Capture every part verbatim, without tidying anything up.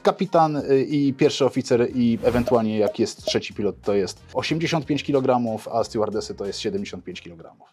Kapitan i pierwszy oficer i ewentualnie jak jest trzeci pilot to jest osiemdziesiąt pięć kilogramów, a stewardesy to jest siedemdziesiąt pięć kilogramów.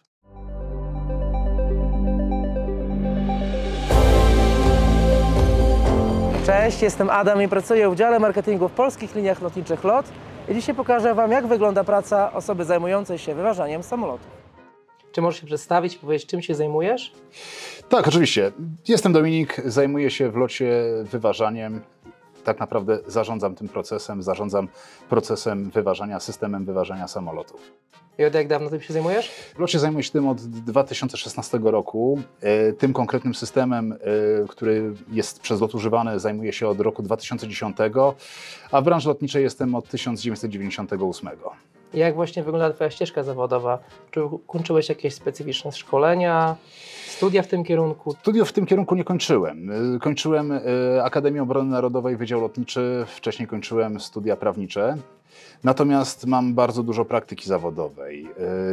Cześć, jestem Adam i pracuję w dziale marketingu w Polskich Liniach Lotniczych LOT i dzisiaj pokażę Wam, jak wygląda praca osoby zajmującej się wyważaniem samolotów. Czy możesz się przedstawić i powiedzieć, czym się zajmujesz? Tak, oczywiście. Jestem Dominik, zajmuję się w locie wyważaniem. Tak naprawdę zarządzam tym procesem, zarządzam procesem wyważania, systemem wyważania samolotów. I od jak dawno tym się zajmujesz? W locie zajmuję się tym od dwa tysiące szesnastego roku. Tym konkretnym systemem, który jest przez lot używany, zajmuję się od roku dwa tysiące dziesiątego, a w branży lotniczej jestem od tysiąc dziewięćset dziewięćdziesiątego ósmego. I jak właśnie wygląda Twoja ścieżka zawodowa? Czy kończyłeś jakieś specyficzne szkolenia, studia w tym kierunku? Studiów w tym kierunku nie kończyłem. Kończyłem Akademię Obrony Narodowej, Wydział Lotniczy, wcześniej kończyłem studia prawnicze. Natomiast mam bardzo dużo praktyki zawodowej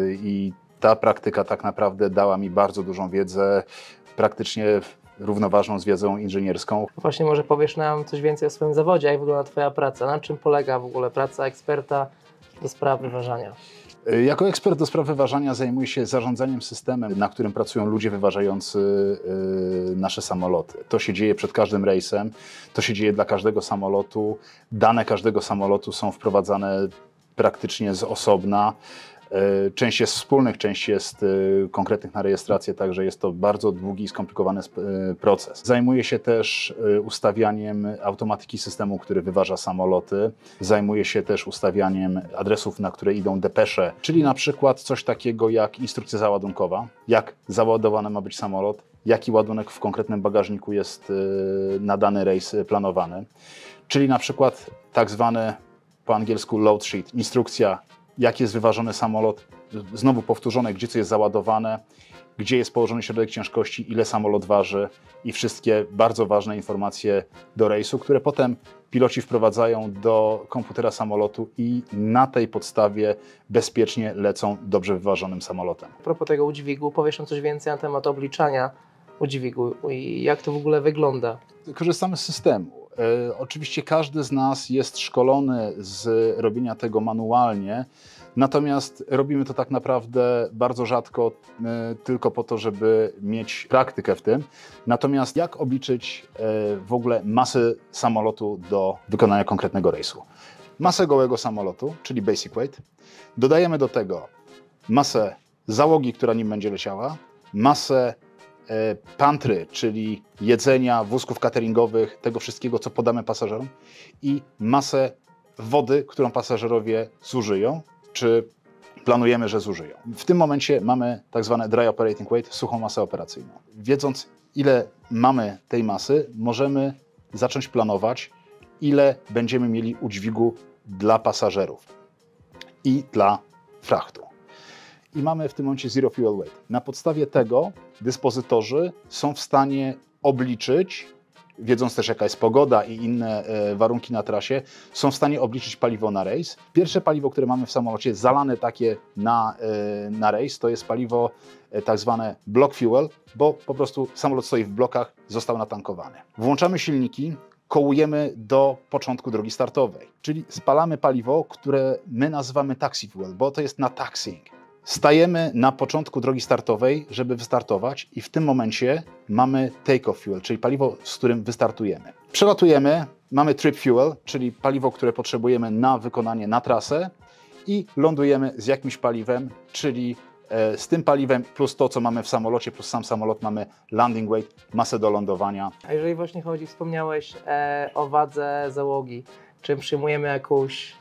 i ta praktyka tak naprawdę dała mi bardzo dużą wiedzę, praktycznie równoważną z wiedzą inżynierską. Właśnie może powiesz nam coś więcej o swoim zawodzie, jak wygląda Twoja praca, na czym polega w ogóle praca eksperta do spraw wyważania? Jako ekspert do spraw wyważania zajmuję się zarządzaniem systemem, na którym pracują ludzie wyważający yy, nasze samoloty. To się dzieje przed każdym rejsem, to się dzieje dla każdego samolotu. Dane każdego samolotu są wprowadzane praktycznie z osobna. Yy, część jest wspólnych, część jest yy, konkretnych na rejestrację, także jest to bardzo długi i skomplikowany yy, proces. Zajmuję się też yy, ustawianiem automatyki systemu, który wyważa samoloty. Zajmuję się też ustawianiem adresów, na które idą depesze, czyli na przykład coś takiego jak instrukcja załadunkowa, jak załadowany ma być samolot, jaki ładunek w konkretnym bagażniku jest yy, na dany rejs planowany, czyli na przykład tak zwany po angielsku load sheet, instrukcja, jak jest wyważony samolot, znowu powtórzone, gdzie co jest załadowane, gdzie jest położony środek ciężkości, ile samolot waży i wszystkie bardzo ważne informacje do rejsu, które potem piloci wprowadzają do komputera samolotu i na tej podstawie bezpiecznie lecą dobrze wyważonym samolotem. A propos tego udźwigu, powiesz nam coś więcej na temat obliczania udźwigu i jak to w ogóle wygląda? Korzystamy z systemu. E, oczywiście każdy z nas jest szkolony z robienia tego manualnie, natomiast robimy to tak naprawdę bardzo rzadko, e, tylko po to, żeby mieć praktykę w tym. Natomiast jak obliczyć e, w ogóle masę samolotu do wykonania konkretnego rejsu? Masę gołego samolotu, czyli basic weight. Dodajemy do tego masę załogi, która nim będzie leciała, masę pantry, czyli jedzenia, wózków cateringowych, tego wszystkiego, co podamy pasażerom i masę wody, którą pasażerowie zużyją, czy planujemy, że zużyją. W tym momencie mamy tak zwane dry operating weight, suchą masę operacyjną. Wiedząc, ile mamy tej masy, możemy zacząć planować, ile będziemy mieli udźwigu dla pasażerów i dla frachtu. I mamy w tym momencie zero fuel weight. Na podstawie tego dyspozytorzy są w stanie obliczyć, wiedząc też jaka jest pogoda i inne e, warunki na trasie, są w stanie obliczyć paliwo na rejs. Pierwsze paliwo, które mamy w samolocie zalane takie na, e, na rejs, to jest paliwo e, tak zwane block fuel, bo po prostu samolot stoi w blokach, został natankowany. Włączamy silniki, kołujemy do początku drogi startowej, czyli spalamy paliwo, które my nazywamy taxi fuel, bo to jest na taxiing. Stajemy na początku drogi startowej, żeby wystartować i w tym momencie mamy take-off fuel, czyli paliwo, z którym wystartujemy. Przelatujemy, mamy trip fuel, czyli paliwo, które potrzebujemy na wykonanie na trasę i lądujemy z jakimś paliwem, czyli e, z tym paliwem plus to, co mamy w samolocie, plus sam samolot mamy landing weight, masę do lądowania. A jeżeli właśnie chodzi, wspomniałeś e, o wadze załogi, czy przyjmujemy jakąś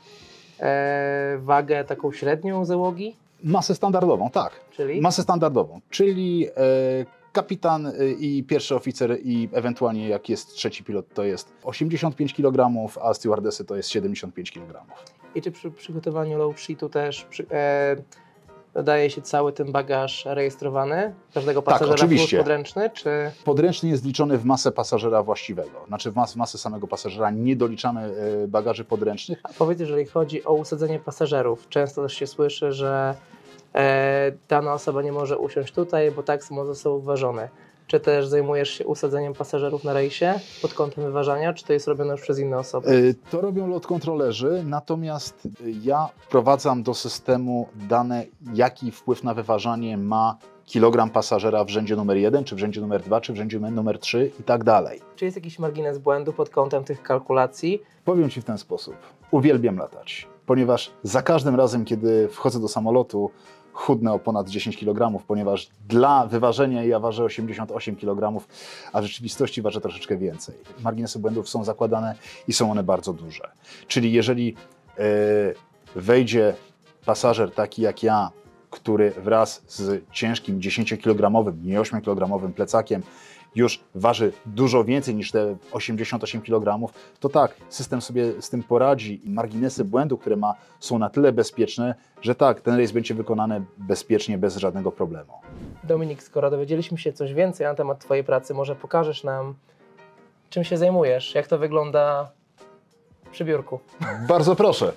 e, wagę taką średnią załogi? Masę standardową, tak. Czyli? Masę standardową, czyli e, kapitan i pierwszy oficer i ewentualnie jak jest trzeci pilot to jest osiemdziesiąt pięć kilogramów, a stewardesy to jest siedemdziesiąt pięć kilogramów. I czy przy przygotowaniu load sheetu też przy, e, dodaje się cały ten bagaż rejestrowany każdego pasażera, tak, oczywiście. plus podręczny, czy... Podręczny jest liczony w masę pasażera właściwego, znaczy w mas masę samego pasażera, nie doliczamy y, bagaży podręcznych. A powiedz, jeżeli chodzi o usadzenie pasażerów, często też się słyszy, że e, dana osoba nie może usiąść tutaj, bo tak samo został uważony. Czy też zajmujesz się usadzeniem pasażerów na rejsie pod kątem wyważania, czy to jest robione już przez inne osoby? To robią lotkontrolerzy, natomiast ja wprowadzam do systemu dane, jaki wpływ na wyważanie ma kilogram pasażera w rzędzie numer jeden, czy w rzędzie numer dwa, czy w rzędzie numer trzy i tak dalej. Czy jest jakiś margines błędu pod kątem tych kalkulacji? Powiem Ci w ten sposób. Uwielbiam latać, ponieważ za każdym razem, kiedy wchodzę do samolotu, chudnę o ponad dziesięć kilogramów, ponieważ dla wyważenia ja ważę osiemdziesiąt osiem kilogramów, a w rzeczywistości ważę troszeczkę więcej. Marginesy błędów są zakładane i są one bardzo duże. Czyli jeżeli yy, wejdzie pasażer taki jak ja, który wraz z ciężkim dziesięciokilogramowym, nie ośmiokilogramowym plecakiem już waży dużo więcej niż te osiemdziesiąt osiem kilogramów, to tak, system sobie z tym poradzi i marginesy błędu, które ma, są na tyle bezpieczne, że tak, ten rejs będzie wykonany bezpiecznie, bez żadnego problemu. Dominik, skoro dowiedzieliśmy się coś więcej na temat Twojej pracy, może pokażesz nam, czym się zajmujesz, jak to wygląda przy biurku? Bardzo proszę.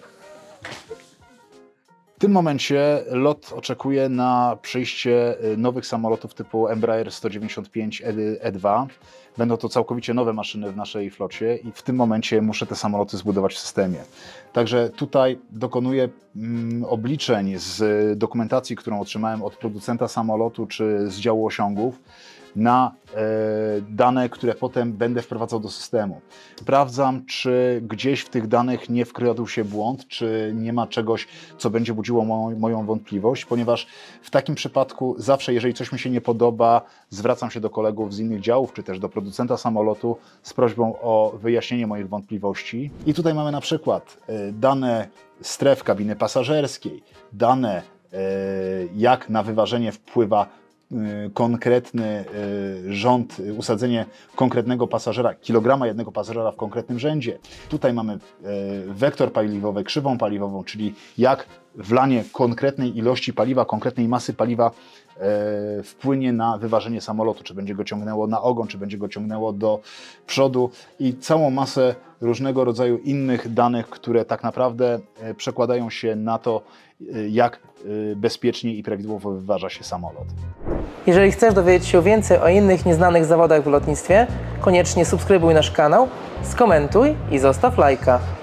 W tym momencie LOT oczekuje na przyjście nowych samolotów typu Embraer sto dziewięćdziesiąt pięć E dwa. Będą to całkowicie nowe maszyny w naszej flocie i w tym momencie muszę te samoloty zbudować w systemie. Także tutaj dokonuję mm, obliczeń z dokumentacji, którą otrzymałem od producenta samolotu czy z działu osiągów na e, dane, które potem będę wprowadzał do systemu. Sprawdzam, czy gdzieś w tych danych nie wkradł się błąd, czy nie ma czegoś, co będzie budziło mo moją wątpliwość, ponieważ w takim przypadku zawsze, jeżeli coś mi się nie podoba, zwracam się do kolegów z innych działów, czy też do producenta samolotu z prośbą o wyjaśnienie moich wątpliwości. I tutaj mamy na przykład e, dane stref kabiny pasażerskiej, dane e, jak na wyważenie wpływa konkretny rząd, usadzenie konkretnego pasażera, kilograma jednego pasażera w konkretnym rzędzie. Tutaj mamy wektor paliwowy, krzywą paliwową, czyli jak wlanie konkretnej ilości paliwa, konkretnej masy paliwa wpłynie na wyważenie samolotu, czy będzie go ciągnęło na ogon, czy będzie go ciągnęło do przodu i całą masę różnego rodzaju innych danych, które tak naprawdę przekładają się na to, jak bezpiecznie i prawidłowo wyważa się samolot. Jeżeli chcesz dowiedzieć się więcej o innych nieznanych zawodach w lotnictwie, koniecznie subskrybuj nasz kanał, skomentuj i zostaw lajka.